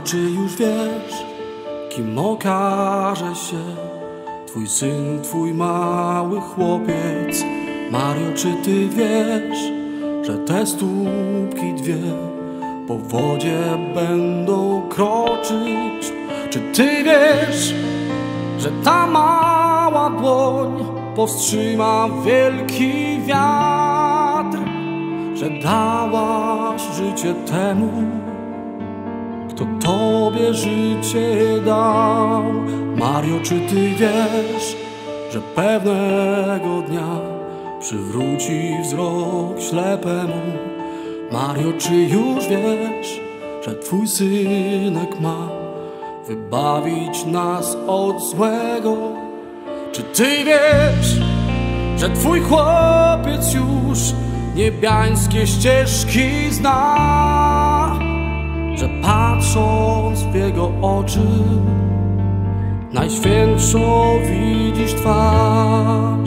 Mario, czy już wiesz, kim okaże się twój syn, twój mały chłopiec? Mario, czy ty wiesz, że te stópki dwie po wodzie będą kroczyć? Czy ty wiesz, że ta mała dłoń powstrzyma wielki wiatr? Że dałaś życie temu, kto tobie życie dał. Mario, czy ty wiesz, że pewnego dnia przywróci wzrok ślepemu? Mario, czy już wiesz, że twój synek ma wybawić nas od złego? Czy ty wiesz, że twój chłopiec już niebiańskie ścieżki zna? Że patrząc w jego oczy najświętszą widzisz twarz.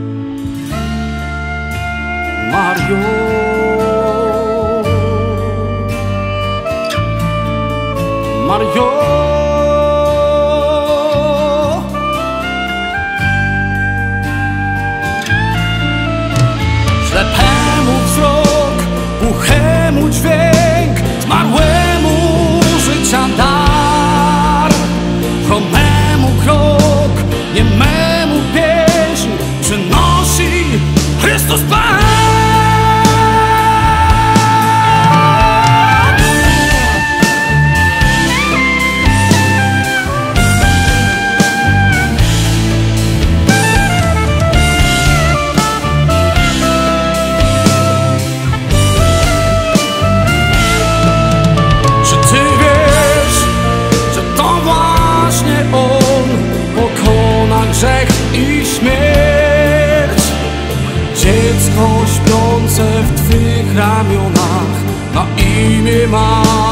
Mario, Mario, ślepemu wzrok, głuchemu dźwięk, zmarłemu życia dar, chromemu krok, niememu pieśń przynosi Chrystus Pan. Grzech i śmierć, dziecko śpiące w twych ramionach na imię ma.